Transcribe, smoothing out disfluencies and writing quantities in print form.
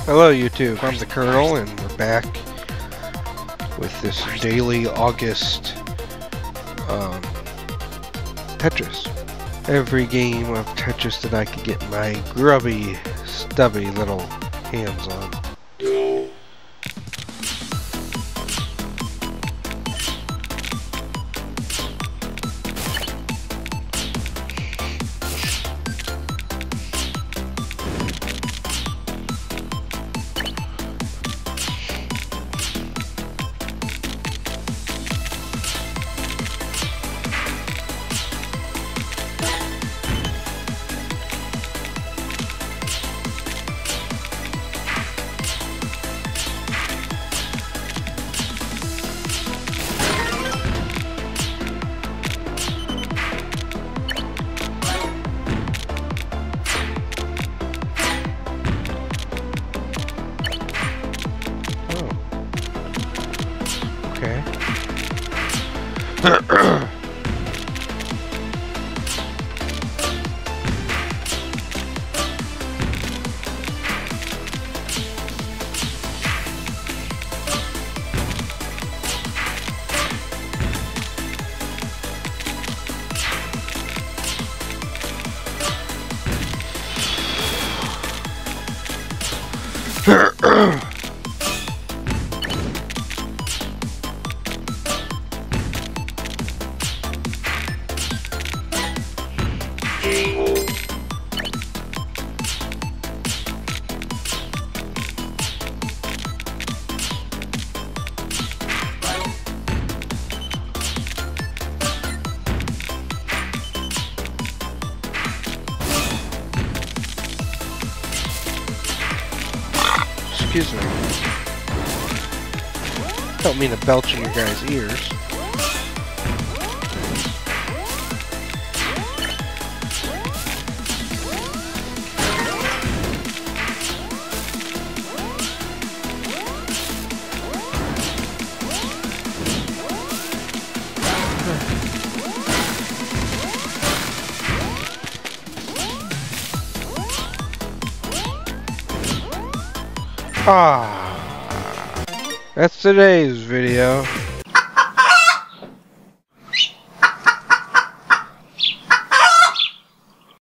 Hello YouTube, I'm the Colonel and we're back with this daily August Tetris. Every game of Tetris that I could get my grubby, stubby little hands on. Okay. Excuse me. Don't mean to belch in your guys' ears. That's today's video.